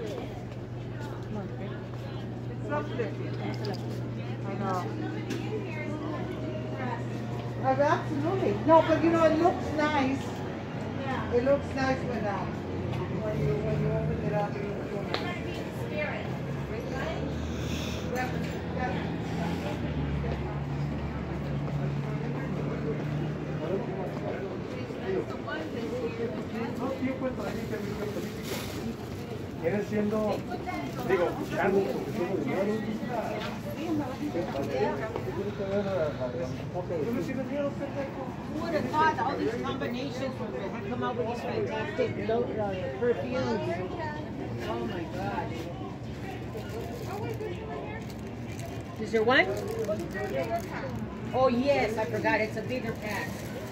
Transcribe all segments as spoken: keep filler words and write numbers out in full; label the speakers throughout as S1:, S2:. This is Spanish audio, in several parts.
S1: It's lovely. I know. Oh, absolutely. No, but you know, it looks nice. Yeah. It looks nice when, um, when you when you open it up. It looks so nice. Spirit.
S2: Viene siendo, digo, algo porque tiene dinero.
S3: Who would have thought all these combinations would come out with these fantastic uh, perfumes? Oh my God. Is there one? Oh yes, I forgot. It's a bigger pack.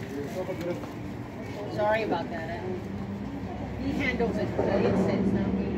S3: Sorry about that. He handles it, the incense, not me.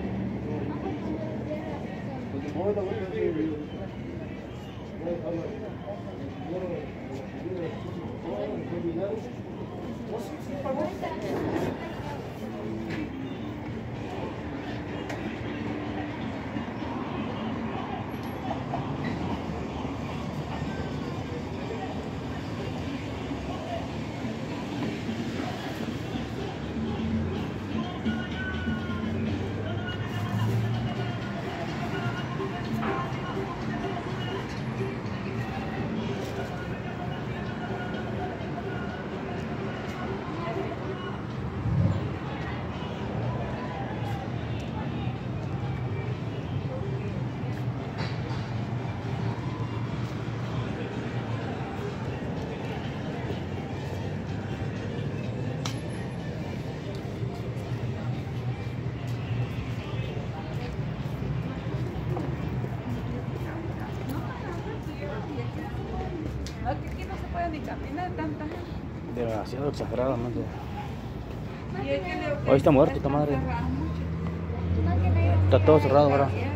S4: Aquí no se puede ni caminar tanta gente.
S5: Demasiado exageradamente. Hoy está muerto esta madre. Está todo cerrado ahora.